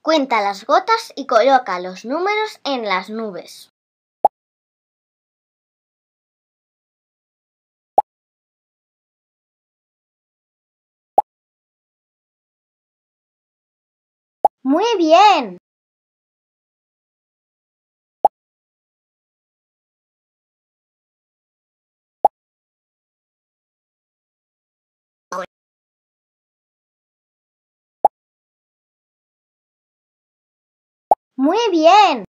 Cuenta las gotas y coloca los números en las nubes. ¡Muy bien! ¡Muy bien!